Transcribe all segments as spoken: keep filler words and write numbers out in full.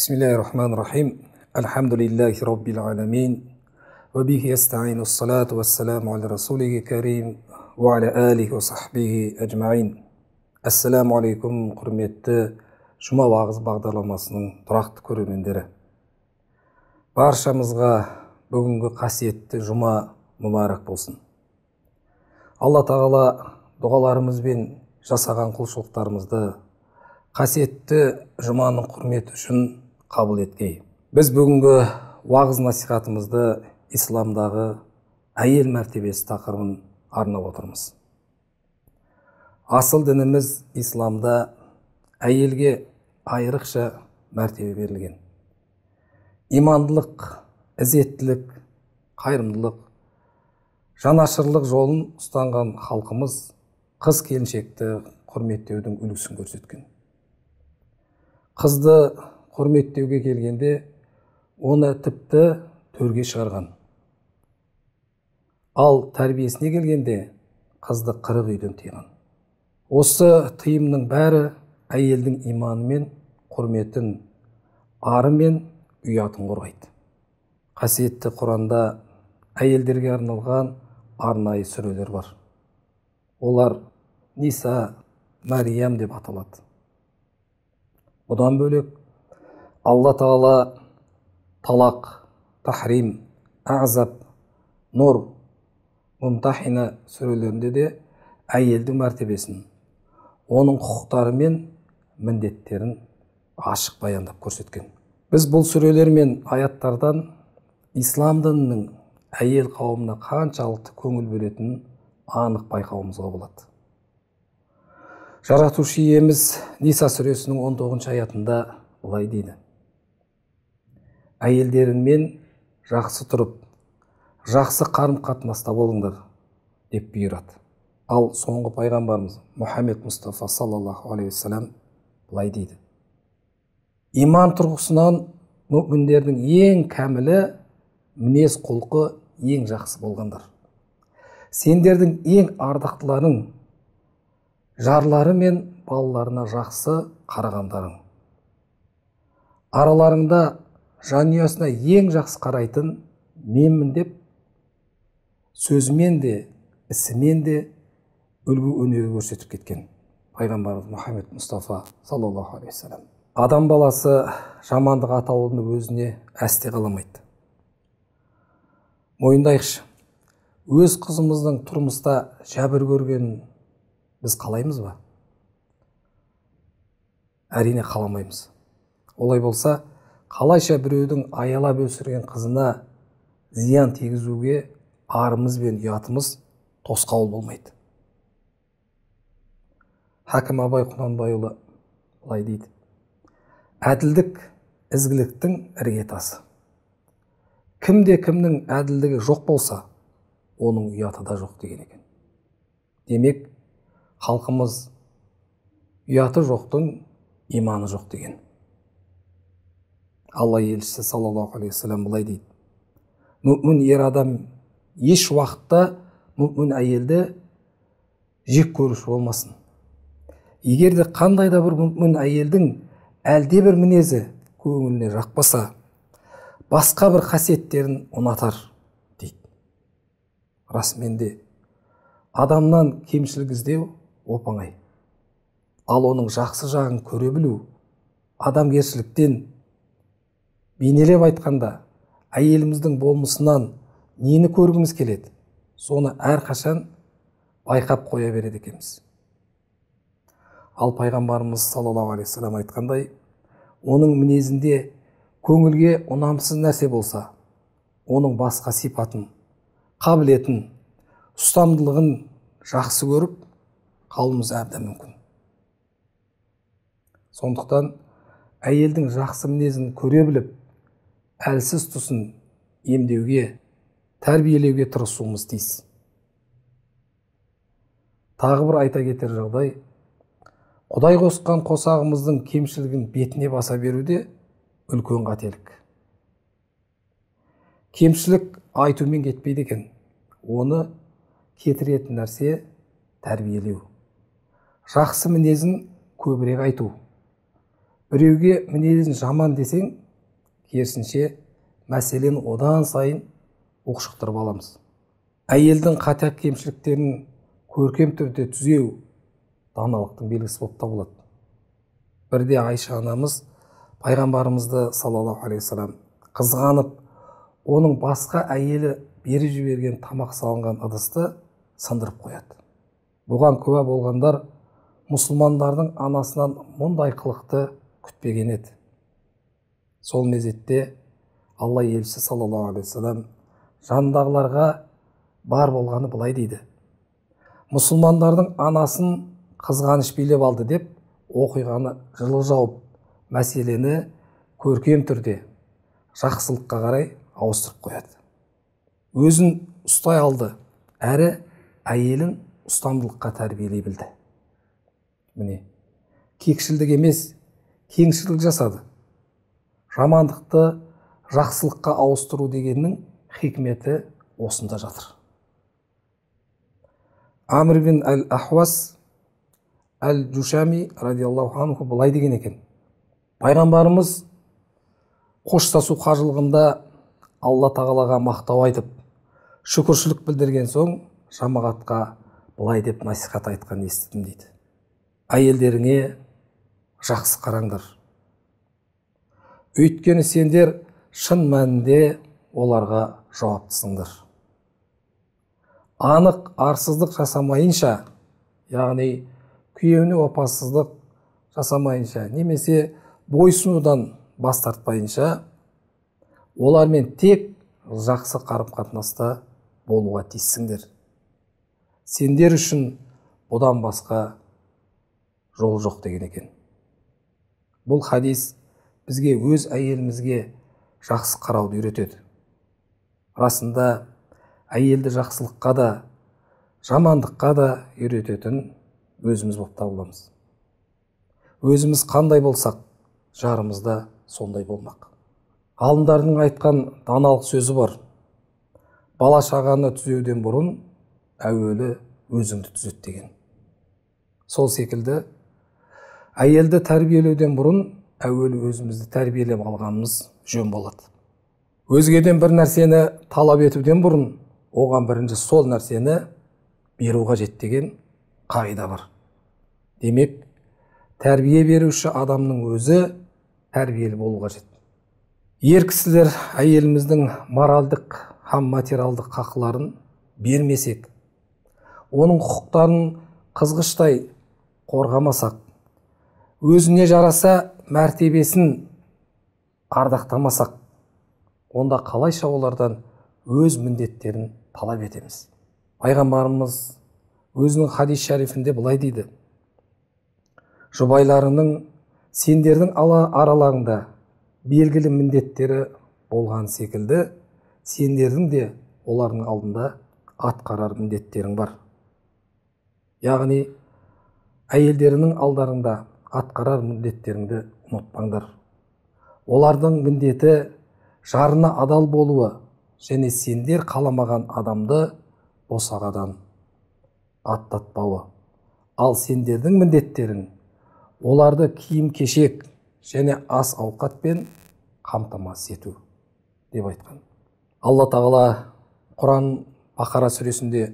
Bismillahirrahmanirrahim. Alhamdulillahi Rabbil alamin. Wa bihi yasta'inu as-salatu was-salamu ala rasulihi karim wa ala alihi wa sahbihi ajma'in. Assalamu alaikum, құрметті Жұма уағыз бағдарламасының тұрақты көрермендері. Баршамызға бүгінгі қасиетті жұма мұбарак болсын. Алла тағала дұғаларымызбен жасаған құлшылықтарымызды қасиетті жұманың құрметі үшін қабыл еткей. Біз бүгінгі уағыз насихатымызды исламдағы әйел мәртебесі тақырыбын арнап отырмыз. Асыл дініміз исламда әйелге айрықша мәртебе берілген. Имандылық, ізеттілік, қайырымдылық, жанашырлық жолын ұстанған халқымыз қыз келіншекті құрметтеудің үлгісін көрсеткен. Қызды құрметтеуге келгенде оны тіпті төрге шығарған. Ал тәрбиесіне келгенде қызды қырық үйден тыйған. Осы тыйымның бәрі әйелдің иманы мен құрметін, ары мен ұятын қорғайды. Қасиетті Құранда әйелдерге арналған арнайы сүрелер бар. Олар Ниса, Мәриям деп аталады. Бұдан бөлек Алла тағала Талақ, Тахрим, Азаб, Нұр, Мумтахина сүрелерінде де әйелдің мәртебесін, оның құқықтары мен міндеттерін ашық баяндап көрсеткен. Біз бұл сүрелер мен аяттардан ислам дінінің әйел қауымына қаншалықты көңіл бөлетінін анық байқауымызға болады. Жаратушы иеміз Ниса сүресінің он тоғызыншы аятында былай дейді: әйелдеріңмен жақсы тұрып, жақсы қарым-қатынаста болыңдар деп бұйырады. Ал соңғы пайғамбарымыз Мұхаммед Мұстафа саллаллаху алейхи вассалам былай дейді: иман тұрғысынан мүминдердің ең кәмілі, мінез құлқы ең жақсы болғандар. Сендердің ең ардақтыларың жарлары мен балаларына жақсы қарағандарың. Араларыңда жанұясына ең жақсы қарайтын менмін деп сөзімен де, ісімен де үлгі өнеге көрсетіп кеткен пайғамбарымыз Мұхаммед Мұстафа саллаллаху алейхи вассалам. Адам баласы жамандық атаулыны өзіне әсте қаламайды. Мойындайықшы, өз қызымыздың тұрмыста жәбір көргенін біз қалаймыз ба? Әрине қаламаймыз. Олай болса, қалайша біреудің аялап өсірген қызына зиян тигізуге арымыз бен ұятымыз тосқауыл болмайды. Хакім Абай Құнанбайұлы былай дейді: әділдік ізгіліктің іргетасы. Кімде кімнің әділдігі жоқ болса, оның ұяты да жоқ деген екен. Демек, халқымыз ұяты жоқтың иманы жоқ деген. Алла елшісі саллаллаху алейхи вассалам былай дейді: мүмин ер адам еш уақытта мүмин әйелді жек көруші болмасын. Егер де қандай да бір мүмин әйелдің әлде бір мінезі көңіліне жақпаса, басқа бір қасиеттерін ұнатар дейді. Расымен де адамнан кемшілік іздеу оп-оңай. Ал оның жақсы жағын көре білу, адамгершіліктен, бейнелеп айтқанда әйеліміздің болмысынан нені көргіміз келеді, соны әрқашан байқап қоя береді екенбіз. Ал пайғамбарымыз саллаллаху алейхи вассалам айтқандай, оның мінезінде көңілге ұнамсыз нәрсе болса, оның басқа сипатын, қабілетін, ұстамдылығын жақсы көріп қалуымыз әбден мүмкін. Сондықтан әйелдің жақсы мінезін көре біліп, әлсіз тұсын емдеуге, тәрбиелеуге тырысуымыз тиіс. Тағы бір айта кетер жағдай, Құдай қосқан қосағымыздың кемшілігін бетіне баса беруде үлкен қателік. Кемшілік айтумен кетпейді екен. Оны кетіретін нәрсе тәрбиелеу. Жақсы мінезін көбірек айту. Біреуге мінезін жаман десең, керісінше мәселені одан сайын ушықтырып аламыз. Әйелдің қате кемшіліктерін көркем түрде түзеу даналықтың белгісі болып табылады. Бірде Айша анамыз пайғамбарымызды саллаллаху алейхи вассалам қызғанып, оның басқа әйелі беріп жіберген тамақ салынған ыдысты сындырып қояды. Бұған куә болғандар мұсылмандардың анасынан мұндай қылықты күтпеген еді. Сол мезетте Алла елшісі саллаллаху алейхи вассалам жанындағыларға бар болғаны былай дейді: мұсылмандардың анасын қызғаныш билеп алды деп оқиғаны жылы жауып, мәселені көркем түрде жақсылыққа қарай ауыстырып қояды. Өзін ұстай алды, әрі әйелін ұстамдылыққа тәрбиелей білді. Міне, кекшілдік емес, кеңшілдік жасады. Жамандықты жақсылыққа ауыстыру дегеннің хикметі осында жатыр. Амр бин әл-Ахуас әл-Джушами радиаллаху анху былай деген екен: пайғамбарымыз қоштасу қажылығында Алла тағалаға мақтау айтып, шүкіршілік білдірген соң жамағатқа былай деп насихат айтқан естідім дейді: әйелдеріңе жақсы қараңдар, өйткені сендер шын мәнінде оларға жауаптысыңдар. Анық арсыздық жасамайынша, яғни күйеуіне опасыздық жасамайынша, немесе бойсынудан бас тартпайынша, олармен тек жақсы қарым-қатынаста болуға тиіссіңдер. Сендер үшін бұдан басқа жол жоқ деген екен. Бұл хадис бізге өз әйелімізге жақсы қарауды үйретеді. Расында әйелді жақсылыққа да, жамандыққа да үйрететін өзіміз болып табыламыз. Өзіміз қандай болсақ, жарымыз да сондай болмақ. Ғалымдардың айтқан даналық сөзі бар: бала шағаны түзеуден бұрын әуелі өзіңді түзет деген. Сол секілді әйелді тәрбиелеуден бұрын әуелі өзімізді тәрбиелеп алғанымыз жөн болады. Өзгеден бір нәрсені талап етуден бұрын оған бірінші сол нәрсені беру қажет деген қағида бар. Демек, тәрбие беруші адамның өзі тәрбиелі болу қажет. Ер кісілер әйеліміздің моральдық һәм материалдық хақларын бермесек, оның құқықтарын қызғыштай қорғамасақ, өзіне жараса мәртебесін ардақтамасақ, онда қалайша олардан өз міндеттерін талап етеміз. Пайғамбарымыз өзінің хадис шәрифінде былай дейді: жұбайларының сендердің араларыңда белгілі міндеттері болған секілді, сендердің де олардың алдында атқарар міндеттерің бар. Яғни, әйелдерінің алдарында атқарар міндеттеріңді ұмытпаңдар. Олардың міндеті жарына адал болуы, және сендер қаламаған адамды босағадан аттатпауы. Ал сендердің міндеттерің оларды киім-кешек және ас ауқатпен қамтамасыз ету деп айтқан. Алла тағала Құран Бақара сүресінде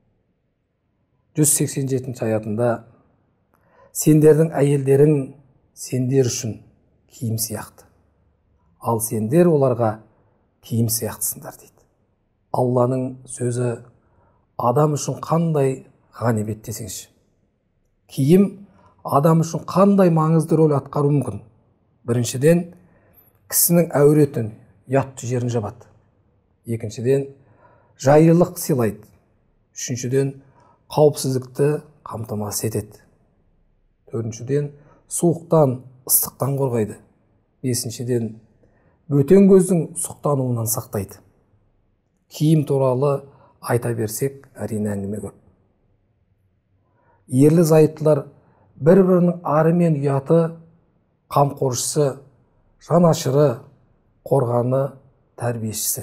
жүз сексен жетінші аятында: сендердің әйелдерің сендер үшін киім сияқты, ал сендер оларға киім сияқтысыңдар дейді. Алланың сөзі адам үшін қандай ғанибет десеңші. Киім адам үшін қандай маңызды рөл атқару мүмкін? Біріншіден, кісінің әуретін, ұятты жерін жабады. Екіншіден, жайлылық сыйлайды. Үшіншіден, қауіпсіздікті қамтамасыз етеді. Төртіншіден, суықтан, ыстықтан қорғайды. Бесіншіден, бөтен көздің сұқтануынан сақтайды. Киім туралы айта берсек, әрине әңгіме көп. Ерлі зайыптылар бір-бірінің ары мен ұяты, қамқоршысы, жанашыры, қорғаны, тәрбиешісі.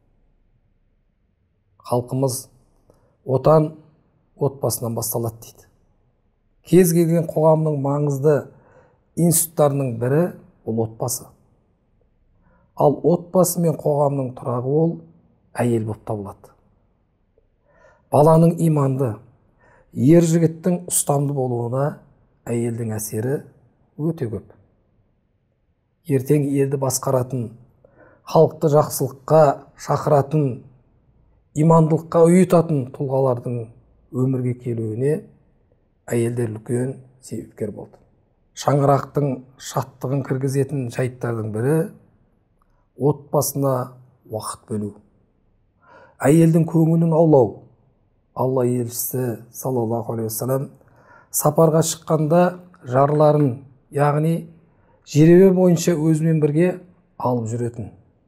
Халқымыз отан отбасынан басталады дейді. Кез келген қоғамның маңызды институттарының бірі ол отбасы. Ал отбасы мен қоғамның тұрағы ол әйел болып табылады. Баланың иманды, ер жігіттің ұстамды болуына әйелдің әсері өте көп. Ертең елді басқаратын, халықты жақсылыққа шақыратын, имандылыққа ұйытатын тұлғалардың өмірге келуіне әйелдер үлкен себепкер болды. Шаңырақтың шаттығын кіргізетін жайттардың бірі отбасына уақыт бөлу. Әйелдің көңілін аулау. Алла елшісі саллаллаху алейхи уассалам сапарға шыққанда жарларын, яғни жеребе бойынша өзімен бірге алып жүретін.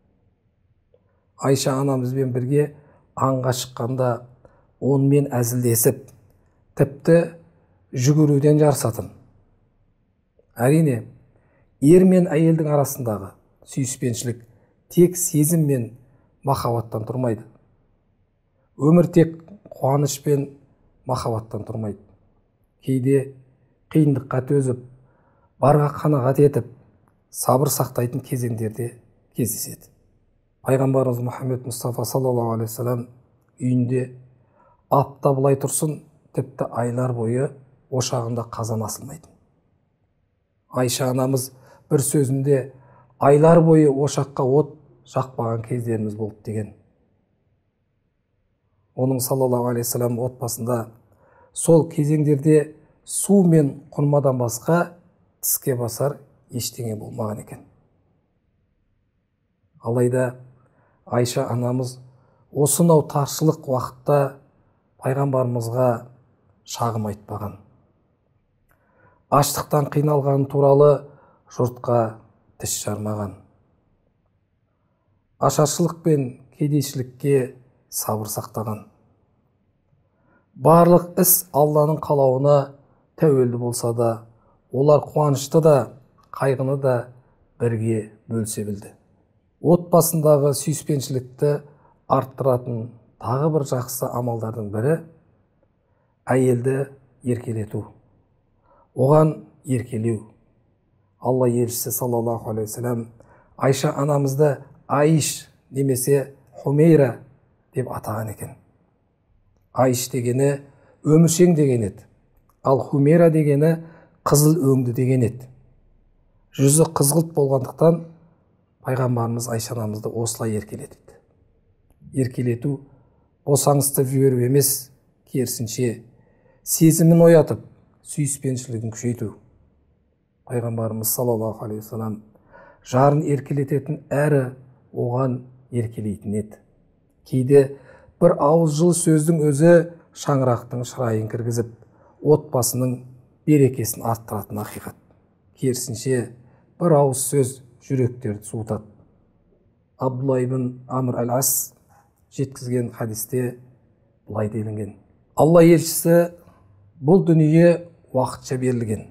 Айша анамызбен бірге аңға шыққанда онымен әзілдесіп, тіпті жүгіруден жарысатын. Әрине, ер мен әйелдің арасындағы сүйіспеншілік тек сезім мен махаббаттан тұрмайды. Өмір тек қуаныш пен махаббаттан тұрмайды. Кейде қиындыққа төзіп, барға қанағат етіп, сабыр сақтайтын кезеңдерде кездеседі. Пайғамбарымыз Мұхаммед Мұстафа саллаллаху алейхи уассалам үйінде апта былай тұрсын, тіпті айлар бойы ошағында қазан асылмайтын. Айша анамыз бір сөзінде айлар бойы ошаққа от жақпаған кездеріміз болды деген. Оның саллаллаху алейхи уассалам отбасында сол кезеңдерде су мен құрмадан басқа тіске басар ештеңе болмаған екен. Алайда Айша анамыз осынау таршылық уақытта пайғамбарымызға шағым айтпаған. Аштықтан қиналған туралы жұртқа тіс жармаған. Ашаршылық пен кедейшілікке сабыр сақтаған. Барлық іс Алланың қалауына тәуелді болса да, олар қуанышты да, қайғыны да бірге бөлісе білді. Отбасындағы сүйіспеншілікті арттыратын тағы бір жақсы амалдардың бірі әйелді еркелету. Оған еркелеу. Алла елшісі саллаллаху алейхи уассалам Айша анамызды Айш немесе Хумейра деп атаған екен. Айш дегені өміршең деген еді. Ал Хумейра дегені қызыл өңді деген еді. Жүзі қызғылт болғандықтан пайғамбарымыз Айша анамызды осылай еркелетеді. Еркелету босаңсытып жіберу емес, керісінше сезімін оятып, сүйіспеншілігін күшейту. Пайғамбарымыз саллаллаху алейхи уассалам жарын еркелететін әрі оған еркелейтін еді. Кейде бір ауыз жылы сөздің өзі шаңырақтың шырайын кіргізіп, отбасының берекесін арттыратын ақиқат. Керісінше бір ауыз сөз жүректерді суытады. Абдулла ибн Амр әл-Ас жеткізген хадисте былай делінген: Алла елшісі бұл дүние уақытша берілген.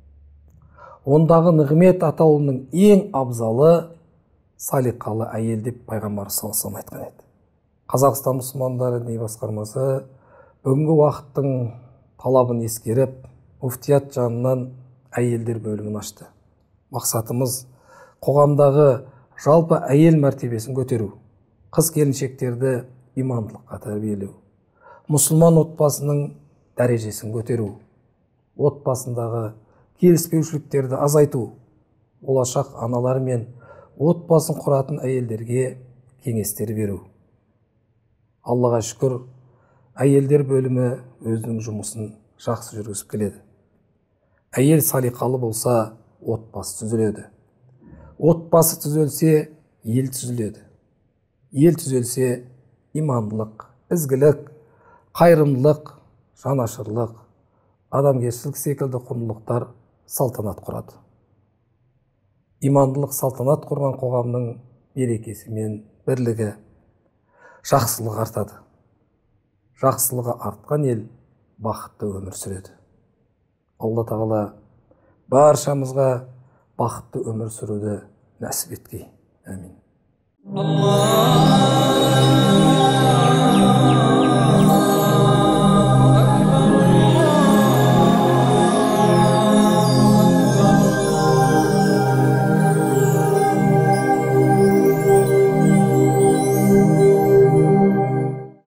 Ондағы нығмет атаулының ең абзалы салиқалы әйел деп пайғамбар саллаллаху алейхи уассалам айтқан еді. Қазақстан мұсылмандары діни басқармасы бүгінгі уақыттың талабын ескеріп, муфтият жанынан әйелдер бөлімін ашты. Мақсатымыз қоғамдағы жалпы әйел мәртебесін көтеру, қыз келіншектерді имандылыққа тәрбиелеу, мұсылман отбасының дәрежесін көтеру, отбасындағы келіспеушіліктерді азайту, болашақ аналар мен отбасын құратын әйелдерге кеңестер беру. Аллаға шүкір, әйелдер бөлімі өзінің жұмысын жақсы жүргізіп келеді. Әйел салиқалы болса, отбасы түзеледі. Отбасы түзелсе, ел түзеледі. Ел түзелсе, имандылық, ізгілік, қайырымдылық, жанашырлық, адамгершілік секілді құндылықтар салтанат құрады. Имандылық салтанат құрған қоғамның берекесі мен бірлігі, жақсылық артады. Жақсылығы артқан ел бақытты өмір сүреді. Алла тағала баршамызға бақытты өмір сүруді нәсіп еткей. Әмин.